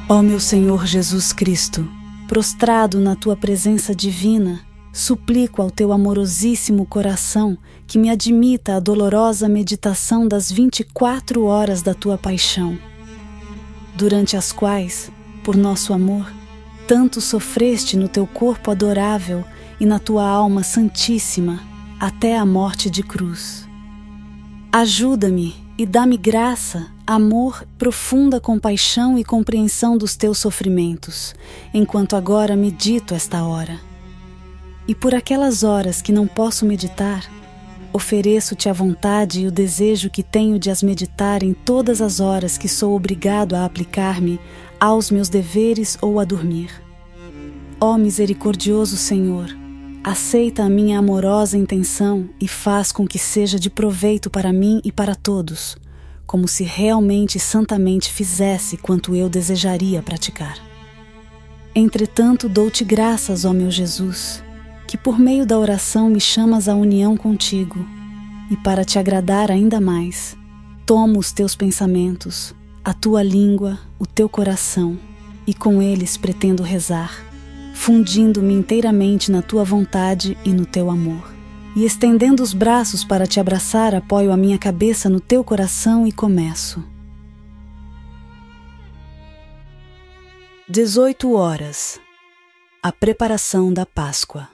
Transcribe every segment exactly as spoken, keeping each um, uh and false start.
Ó meu Senhor Jesus Cristo, prostrado na Tua presença divina, suplico ao Teu amorosíssimo coração que me admita a dolorosa meditação das vinte e quatro horas da Tua paixão, durante as quais, por nosso amor, tanto sofreste no Teu corpo adorável e na Tua alma santíssima, até a morte de cruz. Ajuda-me e dá-me graça, amor, profunda compaixão e compreensão dos Teus sofrimentos, enquanto agora medito esta hora. E por aquelas horas que não posso meditar, ofereço-te a vontade e o desejo que tenho de as meditar em todas as horas que sou obrigado a aplicar-me aos meus deveres ou a dormir. Ó misericordioso Senhor, aceita a minha amorosa intenção e faz com que seja de proveito para mim e para todos, como se realmente e santamente fizesse quanto eu desejaria praticar. Entretanto, dou-te graças, ó meu Jesus, que por meio da oração me chamas à união contigo, e para te agradar ainda mais, tomo os teus pensamentos, a tua língua, o teu coração, e com eles pretendo rezar, fundindo-me inteiramente na tua vontade e no teu amor. E estendendo os braços para te abraçar, apoio a minha cabeça no teu coração e começo. dezoito horas. A preparação da Páscoa.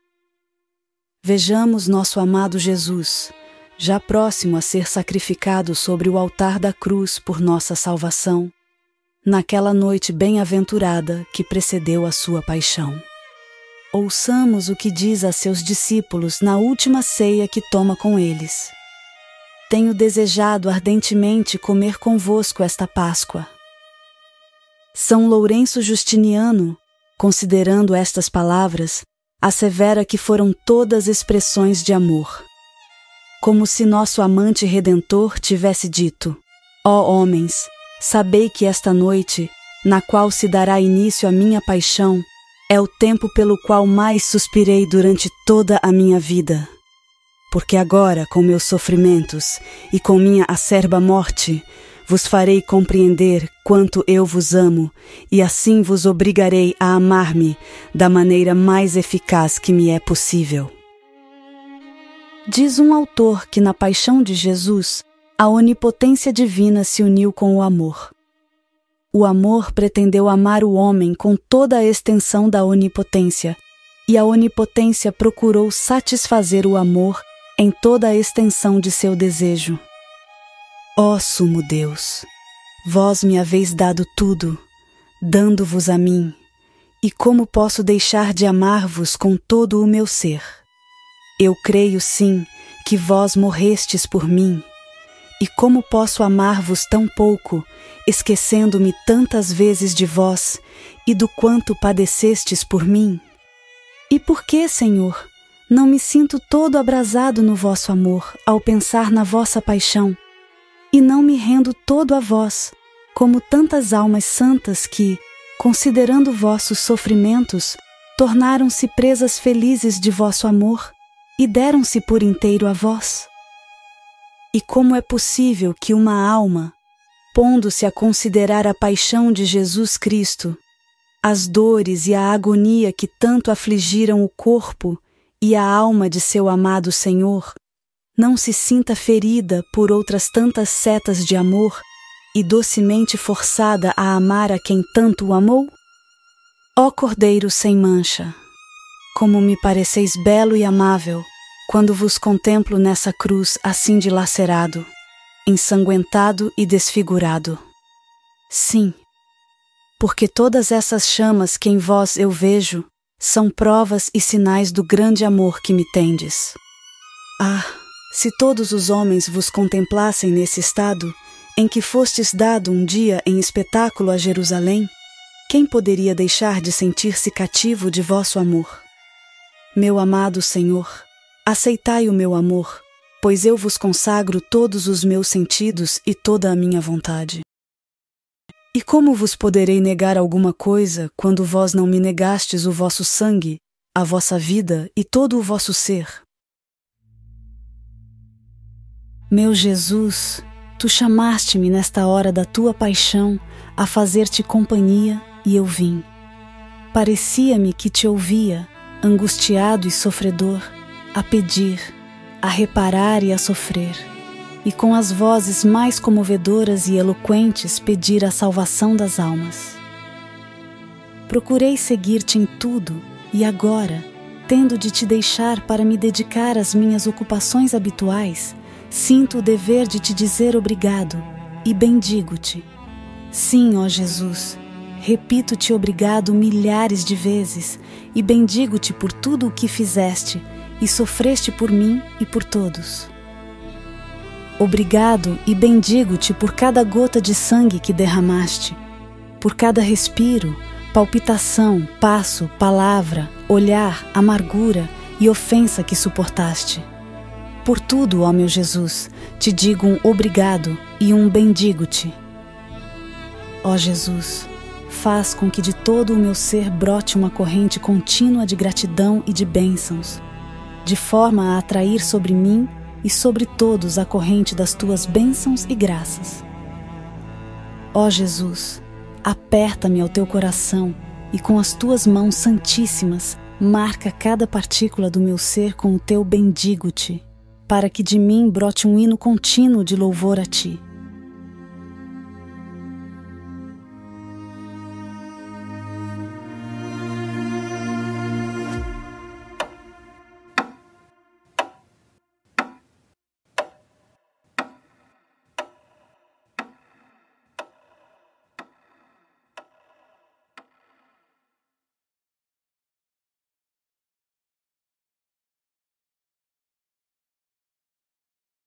Vejamos nosso amado Jesus, já próximo a ser sacrificado sobre o altar da cruz por nossa salvação, naquela noite bem-aventurada que precedeu a sua paixão. Ouçamos o que diz a seus discípulos na última ceia que toma com eles. Tenho desejado ardentemente comer convosco esta Páscoa. São Lourenço Justiniano, considerando estas palavras, assevera que foram todas expressões de amor. Como se nosso amante Redentor tivesse dito: ó homens, sabei que esta noite, na qual se dará início a minha paixão, é o tempo pelo qual mais suspirei durante toda a minha vida. Porque agora, com meus sofrimentos e com minha acerba morte, vos farei compreender quanto eu vos amo, e assim vos obrigarei a amar-me da maneira mais eficaz que me é possível. Diz um autor que na paixão de Jesus, a onipotência divina se uniu com o amor. O amor pretendeu amar o homem com toda a extensão da onipotência, e a onipotência procurou satisfazer o amor em toda a extensão de seu desejo. Ó sumo Deus, vós me haveis dado tudo, dando-vos a mim, e como posso deixar de amar-vos com todo o meu ser? Eu creio sim que vós morrestes por mim, e como posso amar-vos tão pouco, esquecendo-me tantas vezes de vós e do quanto padecestes por mim? E por que, Senhor, não me sinto todo abrasado no vosso amor ao pensar na vossa paixão, e não me rendo todo a vós, como tantas almas santas que, considerando vossos sofrimentos, tornaram-se presas felizes de vosso amor e deram-se por inteiro a vós? E como é possível que uma alma, pondo-se a considerar a paixão de Jesus Cristo, as dores e a agonia que tanto afligiram o corpo e a alma de seu amado Senhor, não se sinta ferida por outras tantas setas de amor e docemente forçada a amar a quem tanto o amou? Ó Cordeiro sem mancha, como me pareceis belo e amável, quando vos contemplo nessa cruz assim dilacerado, ensanguentado e desfigurado. Sim, porque todas essas chamas que em vós eu vejo são provas e sinais do grande amor que me tendes. Ah, se todos os homens vos contemplassem nesse estado, em que fostes dado um dia em espetáculo a Jerusalém, quem poderia deixar de sentir-se cativo de vosso amor? Meu amado Senhor, aceitai o meu amor, pois eu vos consagro todos os meus sentidos e toda a minha vontade. E como vos poderei negar alguma coisa quando vós não me negastes o vosso sangue, a vossa vida e todo o vosso ser? Meu Jesus, Tu chamaste-me nesta hora da tua paixão a fazer-te companhia e eu vim. Parecia-me que te ouvia, angustiado e sofredor, a pedir, a reparar e a sofrer, e com as vozes mais comovedoras e eloquentes pedir a salvação das almas. Procurei seguir-te em tudo e agora, tendo de te deixar para me dedicar às minhas ocupações habituais, sinto o dever de te dizer obrigado e bendigo-te. Sim, ó Jesus, repito-te obrigado milhares de vezes e bendigo-te por tudo o que fizeste e sofreste por mim e por todos. Obrigado e bendigo-te por cada gota de sangue que derramaste, por cada respiro, palpitação, passo, palavra, olhar, amargura e ofensa que suportaste. Por tudo, ó meu Jesus, te digo um obrigado e um bendigo-te. Ó Jesus, faz com que de todo o meu ser brote uma corrente contínua de gratidão e de bênçãos, de forma a atrair sobre mim e sobre todos a corrente das tuas bênçãos e graças. Ó Jesus, aperta-me ao teu coração e com as tuas mãos santíssimas marca cada partícula do meu ser com o teu bendigo-te, para que de mim brote um hino contínuo de louvor a ti.